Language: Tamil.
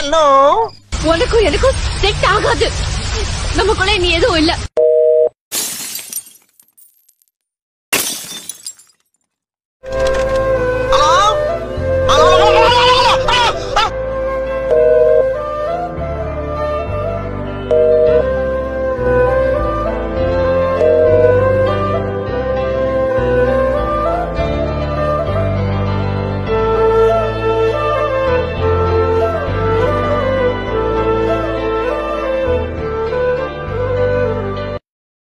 ஹலோ, உனக்கும் எனக்கும் செட் ஆகாது. நமக்குள்ள நீ எதுவும் இல்ல.